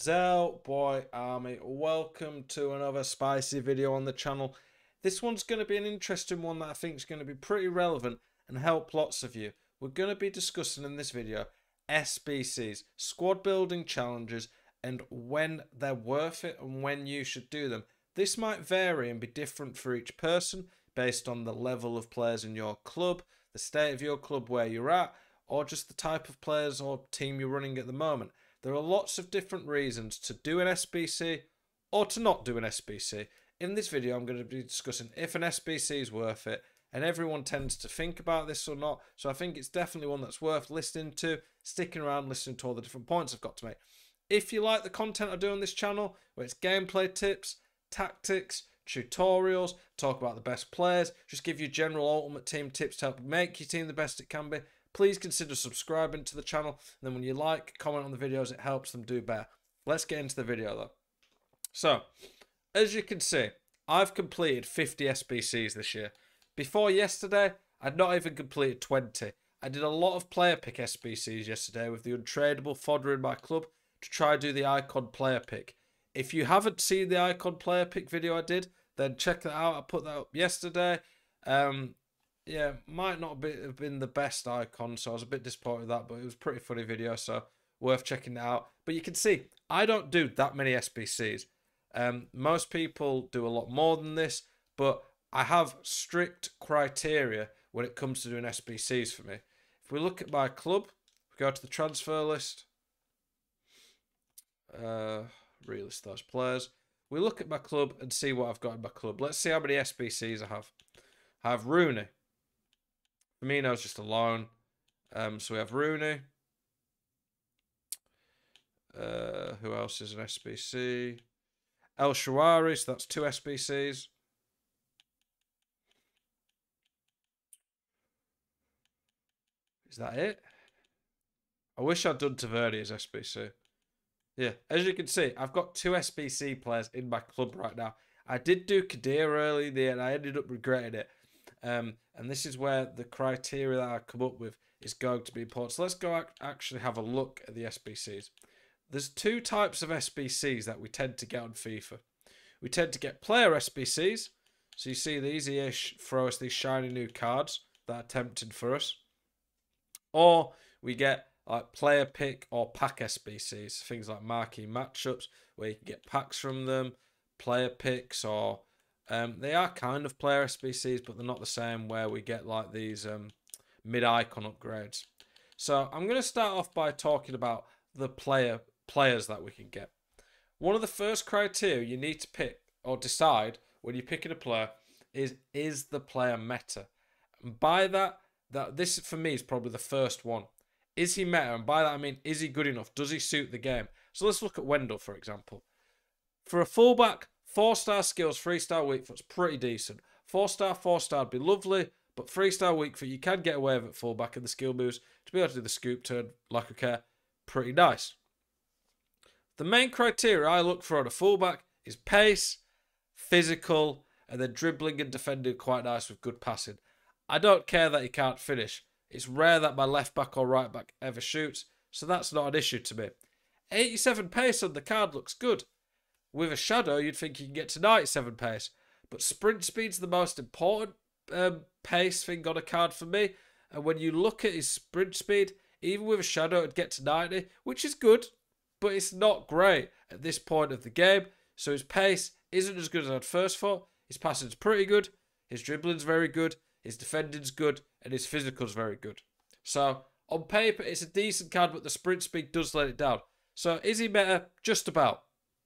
Zell Boy Army, welcome to another spicy video on the channel. This one's going to be an interesting one that I think is going to be pretty relevant and help lots of you. We're going to be discussing in this video SBCs, squad building challenges, and when they're worth it and when you should do them. This might vary and be different for each person based on the level of players in your club, the state of your club where you're at, or just the type of players or team you're running at the moment. There are lots of different reasons to do an SBC or to not do an SBC. In this video, I'm going to be discussing if an SBC is worth it, and everyone tends to think about this or not. So I think it's definitely one that's worth listening to, sticking around, listening to all the different points I've got to make. If you like the content I do on this channel, where it's gameplay tips, tactics, tutorials, talk about the best players, just give you general ultimate team tips to help make your team the best it can be, please consider subscribing to the channel. And then when you like, comment on the videos, it helps them do better. Let's get into the video though. So, as you can see, I've completed 50 SBCs this year. Before yesterday, I'd not even completed 20. I did a lot of player pick SBCs yesterday with the untradeable fodder in my club to try do the icon player pick. If you haven't seen the icon player pick video I did, then check that out. I put that up yesterday. Yeah, might not have been the best icon, so I was a bit disappointed with that, but it was a pretty funny video, so worth checking it out. But you can see, I don't do that many SBCs. Most people do a lot more than this, but I have strict criteria when it comes to doing SBCs for me. If we look at my club, we go to the transfer list, relist those players. We look at my club and see what I've got in my club. Let's see how many SBCs I have. I have Rooney. Firmino's just a loan. So we have Rooney. Who else is an SBC? El Shaarawy, so that's 2 SBCs. Is that it? I wish I'd done Tavernier as SBC. Yeah, as you can see, I've got 2 SBC players in my club right now. I did do Kadir early there and I ended up regretting it. And this is where the criteria that I come up with is going to be important. So let's go actually have a look at the SBCs. There's 2 types of SBCs that we tend to get on FIFA. We tend to get player SBCs. So you see these here throw us these shiny new cards that are tempting for us. Or we get like player pick or pack SBCs. Things like marquee matchups where you can get packs from them. Player picks or... they are kind of player SBCs, but they're not the same where we get like these mid-icon upgrades. So I'm going to start off by talking about the players that we can get. One of the first criteria you need to pick or decide when you're picking a player is the player meta. And by that this for me is probably the first one. Is he meta? And by that I mean, is he good enough? Does he suit the game? So let's look at Wendell, for example. For a fullback, 4-star skills, 3-star weak foot's pretty decent. 4-star would be lovely, but 3-star weak foot, you can get away with at fullback, and the skill moves to be able to do the scoop turn, like a care, pretty nice. The main criteria I look for on a fullback is pace, physical, and then dribbling and defending quite nice with good passing. I don't care that he can't finish. It's rare that my left back or right back ever shoots, so that's not an issue to me. 87 pace on the card looks good. With a shadow, you'd think you can get to 97 pace. But sprint speed's the most important pace thing on a card for me. And when you look at his sprint speed, even with a shadow, it'd get to 90, which is good, but it's not great at this point of the game. So his pace isn't as good as I'd first thought. His passing's pretty good. His dribbling's very good. His defending's good. And his physical's very good. So on paper, it's a decent card, but the sprint speed does let it down. So is he better? Just about.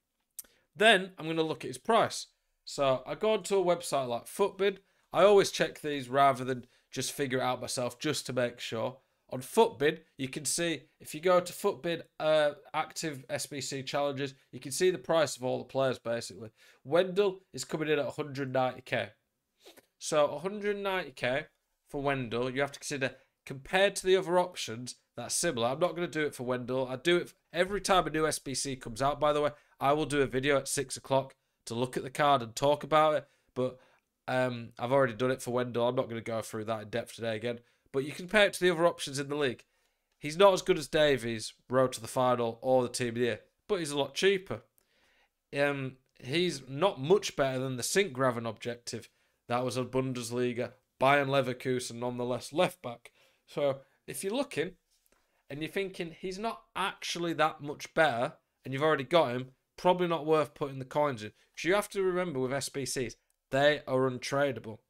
Then I'm going to look at his price. So I go onto a website like Futbin. I always check these rather than just figure it out myself just to make sure. On Futbin, you can see, if you go to Futbin active SBC challenges, you can see the price of all the players basically. Wendell is coming in at 190k. So 190k for Wendell, you have to consider compared to the other options, that's similar. I'm not going to do it for Wendell. I do it every time a new SBC comes out, by the way. I will do a video at 6 o'clock to look at the card and talk about it. But I've already done it for Wendell. I'm not going to go through that in depth today again. But you compare it to the other options in the league. He's not as good as Davies, road to the final, or the team of the year. but he's a lot cheaper. He's not much better than the Sinkgraven objective that was a Bundesliga Bayern Leverkusen nonetheless left back. So if you're looking and you're thinking he's not actually that much better and you've already got him, probably not worth putting the coins in. Because you have to remember with SBCs, they are untradeable.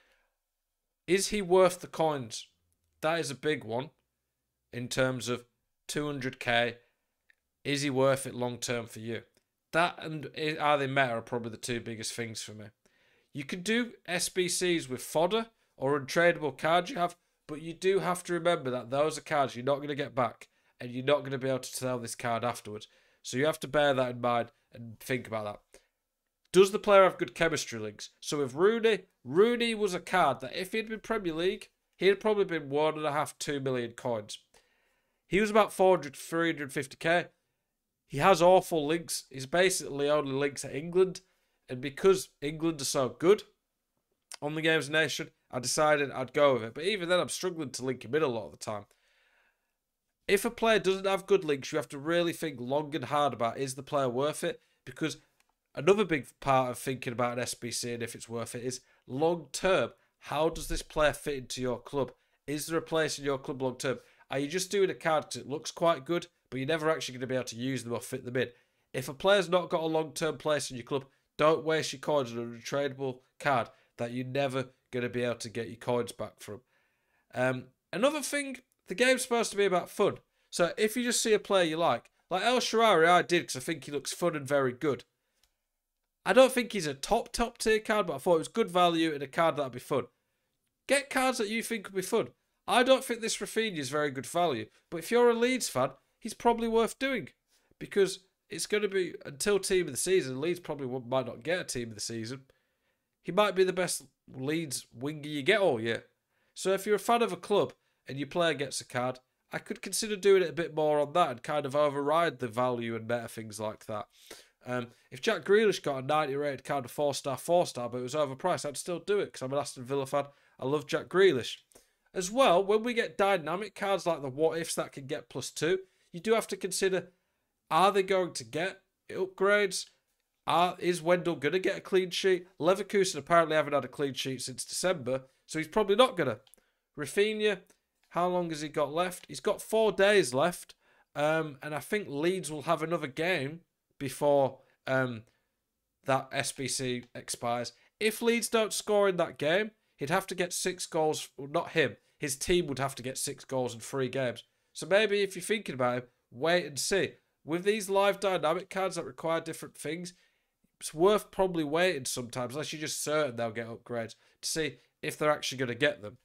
Is he worth the coins? That is a big one in terms of 200k. Is he worth it long term for you? That and are they meta are probably the two biggest things for me. You could do SBCs with fodder or untradeable cards you have, but you do have to remember that those are cards you're not going to get back and you're not going to be able to sell this card afterwards. So you have to bear that in mind and think about that. Does the player have good chemistry links? So with Rooney was a card that if he'd been Premier League, he'd have probably been 1.5, 2 million coins. He was about 400, 350k. He has awful links. He's basically only links at England. And because England are so good on the Games Nation, I decided I'd go with it. But even then, I'm struggling to link him in a lot of the time. If a player doesn't have good links, you have to really think long and hard about, is the player worth it? Because another big part of thinking about an SBC and if it's worth it is long term. How does this player fit into your club? Is there a place in your club long term? Are you just doing a card because it looks quite good, but you're never actually going to be able to use them or fit them in? If a player's not got a long-term place in your club, don't waste your coins on a tradable card that you're never going to be able to get your coins back from. Another thing, the game's supposed to be about fun. So if you just see a player you like El Shaarawy, I did because I think he looks fun and very good. I don't think he's a top tier card, but I thought it was good value and a card that'd be fun. Get cards that you think would be fun. I don't think this Rafinha is very good value, but if you're a Leeds fan, he's probably worth doing because it's going to be until team of the season. Leeds probably might not get a team of the season. He might be the best Leeds winger you get all year. So if you're a fan of a club and your player gets a card, I could consider doing it a bit more on that and kind of override the value and meta things like that. If Jack Grealish got a 90 rated card of 4-star, but it was overpriced, I'd still do it because I'm an Aston Villa fan. I love Jack Grealish. As well, when we get dynamic cards like the what ifs that can get +2, you do have to consider, are they going to get upgrades? Is Wendell going to get a clean sheet? Leverkusen apparently haven't had a clean sheet since December, so he's probably not going to. Rafinha, how long has he got left? He's got 4 days left, and I think Leeds will have another game before that SBC expires. If Leeds don't score in that game, he'd have to get 6 goals. Well, not him. His team would have to get 6 goals in 3 games. So maybe if you're thinking about him, wait and see. With these live dynamic cards that require different things, it's worth probably waiting sometimes, unless you're just certain they'll get upgrades, to see if they're actually going to get them.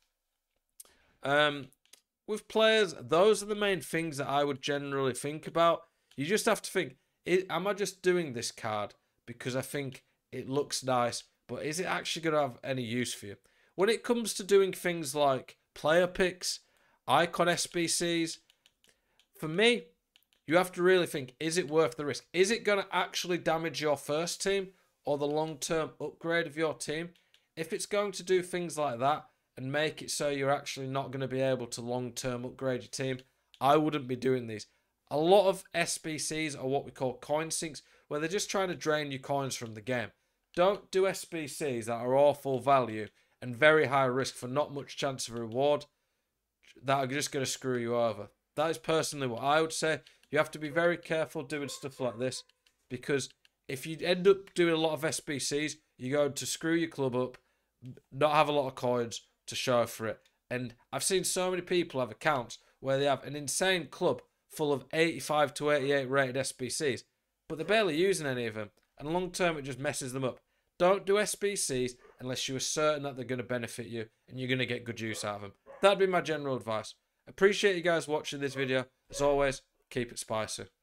With players, those are the main things that I would generally think about. You just have to think, am I just doing this card because I think it looks nice, but is it actually going to have any use for you? When it comes to doing things like player picks, icon SBCs, for me, you have to really think, is it worth the risk? Is it going to actually damage your first team or the long-term upgrade of your team? If it's going to do things like that and make it so you're actually not going to be able to long-term upgrade your team, I wouldn't be doing these. A lot of SBCs are what we call coin sinks, where they're just trying to drain your coins from the game. Don't do SBCs that are awful value and very high risk for not much chance of reward that are just going to screw you over. That is personally what I would say. You have to be very careful doing stuff like this, because if you end up doing a lot of SBCs, you're going to screw your club up, not have a lot of coins to show for it. And I've seen so many people have accounts where they have an insane club full of 85 to 88 rated SBCs, but they're barely using any of them. And long term, it just messes them up. Don't do SBCs unless you are certain that they're going to benefit you and you're going to get good use out of them. That'd be my general advice. Appreciate you guys watching this video. As always, keep it spicy.